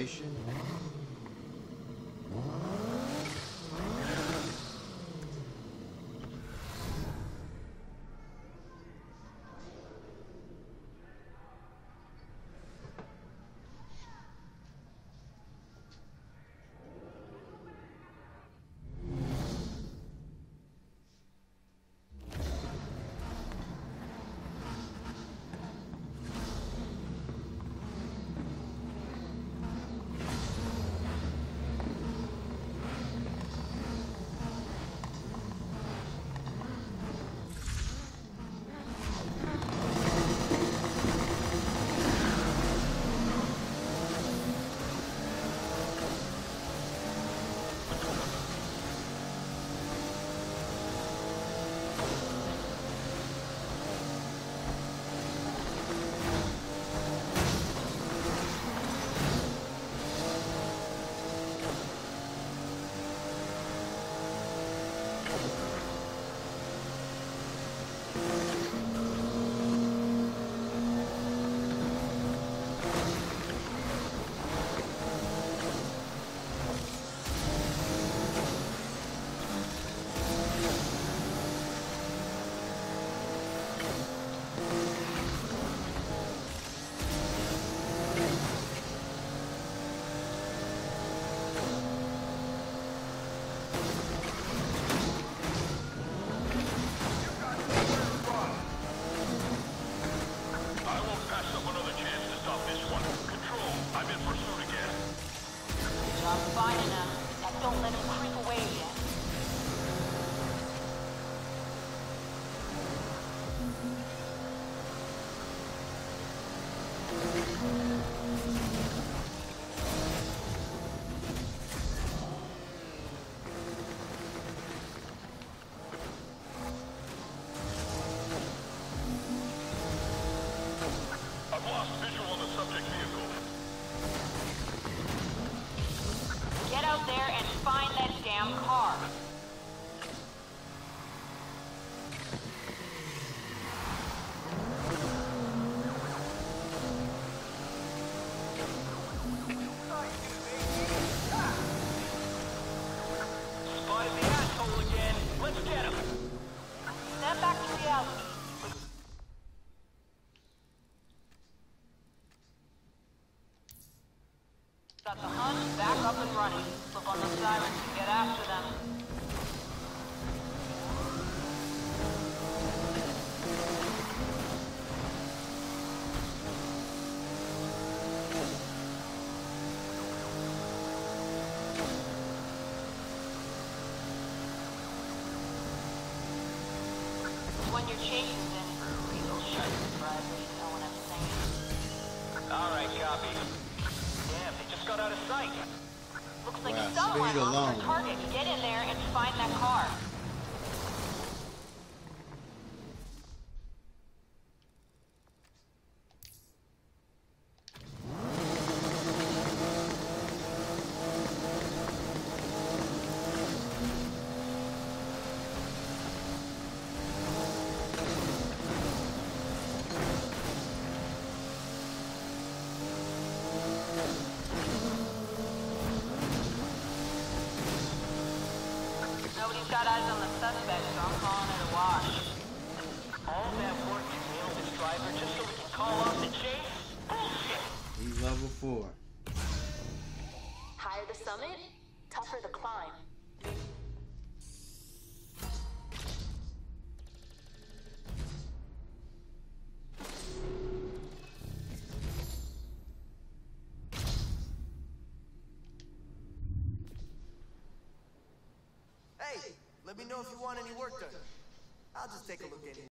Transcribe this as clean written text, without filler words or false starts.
station. I'm finding him. Now don't let him creep away again. I've lost visual on the subject vehicle. Get out there and find that damn car. Spotted the asshole again. Let's get him. Snap back to reality. Got the hunt back up and running. Flip on the sirens and get after them. When you're chasing in for real sharp surprises, you know what I'm saying? Alright, copy. Damn, they just got out of sight. Looks like Wow, someone speed on alone. the target. Get in there and find that car. Nobody's got eyes on the suspect, so I'm calling it a wash. All that work to nail this driver just so we can call off the chase? Bullshit. He's level 4. Higher the summit, tougher the climb. Hey, let me know if you want any work done. I'll just take a look anyway.